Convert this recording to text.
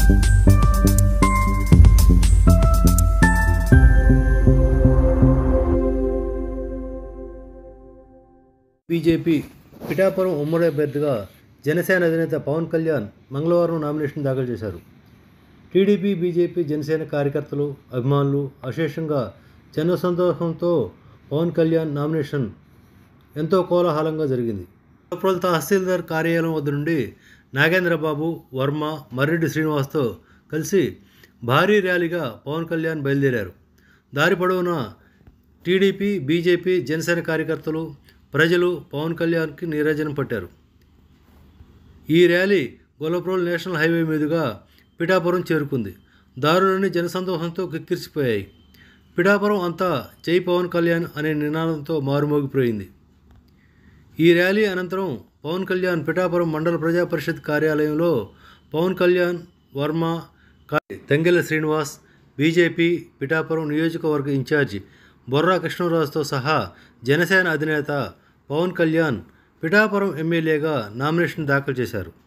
BJP Pithapuram ఉమ్మడి అభ్యర్థిగా జనసేన అధినేత పవన్ కళ్యాణ్ మంగళవారం నామినేషన్ దాఖలు చేశారు. టీడీపీ, బీజేపీ, జనసేన కార్యకర్తలు, అభిమానులు అశేషంగా జనసందోహంతో పవన్ కళ్యాణ్ నామినేషన్ ఎంతో కోలాహలంగా జరిగింది. కొలప్రోలు తహసీల్దార్ కార్యాలయం వద్ద నుండి నాగేంద్రబాబు, వర్మ, మర్రెడ్డి శ్రీనివాస్తో కలిసి భారీ ర్యాలీగా పవన్ కళ్యాణ్ బయలుదేరారు. దారి పొడవునా టీడీపీ, బీజేపీ, జనసేన కార్యకర్తలు, ప్రజలు పవన్ కళ్యాణ్కి నీరాజనం పట్టారు. ఈ ర్యాలీ కొలప్రోలు నేషనల్ హైవే మీదుగా పిఠాపురం చేరుకుంది. దారులన్నీ జనసందోహంతో కిక్కిరిసిపోయాయి. పిఠాపురం అంతా జై పవన్ కళ్యాణ్ అనే నినాదంతో మారుమోగిపోయింది. ఈ ర్యాలీ అనంతరం పవన్ కళ్యాణ్ పిఠాపురం మండల ప్రజా పరిషత్ కార్యాలయంలో పవన్ కళ్యాణ్, వర్మ, తంగెళ్ల శ్రీనివాస్, బీజేపీ పిఠాపురం నియోజకవర్గ ఇన్ఛార్జి బొర్రా కృష్ణరాజుతో సహా జనసేన అధినేత పవన్ కళ్యాణ్ పిఠాపురం ఎమ్మెల్యేగా నామినేషన్ దాఖలు చేశారు.